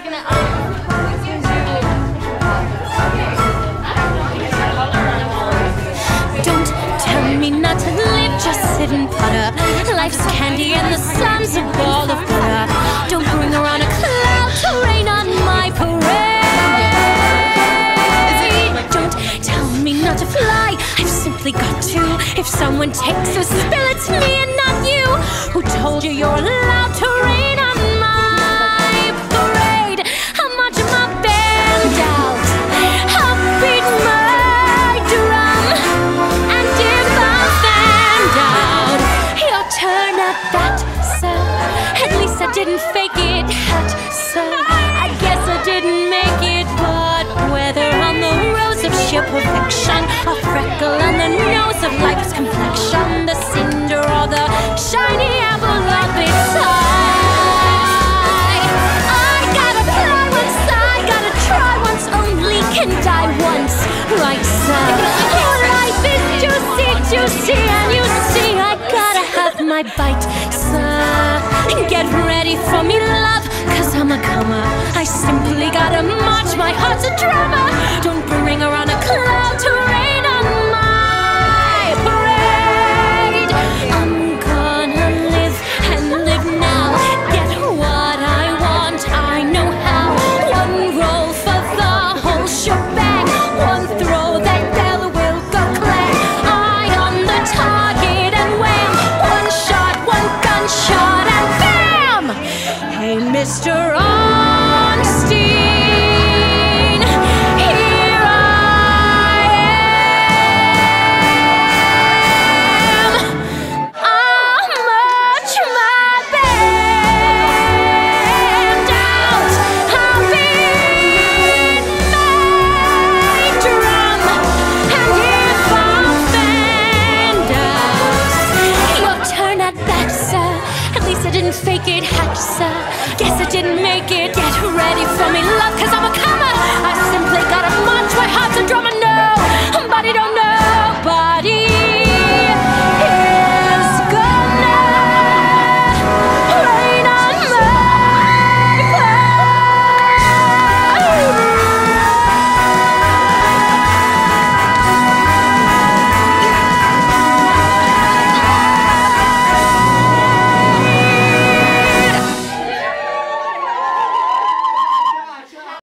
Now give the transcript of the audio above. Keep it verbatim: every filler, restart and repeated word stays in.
Don't tell me not to live, just sit and putter. Life's candy and the sun's a ball of butter. Don't bring around a cloud to rain on my parade. Don't tell me not to fly, I've simply got to. If someone takes a spill, it's me and not you. Who told you you're allowed to rain on my parade? I'll march my band out, I'll beat my drum, and if I'm fanned out, your turn at that, sir. At least I didn't fake it, hat, sir. I guess I didn't make it, but whether on the rose of sheer perfection, a freckle on the nose of life's complexion, the cinder or the shiny apple of its eye, I gotta fly once, I gotta try once, only can die once, right, sir? Your life is juicy, juicy, and you see I gotta have my bite, sir. Get ready for me, love, cause I'm a comer. I simply gotta march, my heart's a drummer. Don't bring around a cloud to rain on my parade. I'm gonna live and live now, get what I want, I know how. One roll for the whole shebang, one throw that bell will go clang. Eye on the target and wham, one shot, one gunshot and bam! Hey, Mister Ornstein, here I am. I'll march my band out, I'll beat my drum, and if I'm fanned out, your turn at bat, sir. At least I didn't fake it, hat, sir. Guess I didn't make it. Get ready for me, love, cause I'm a comer. I simply gotta march, my heart's a drummer.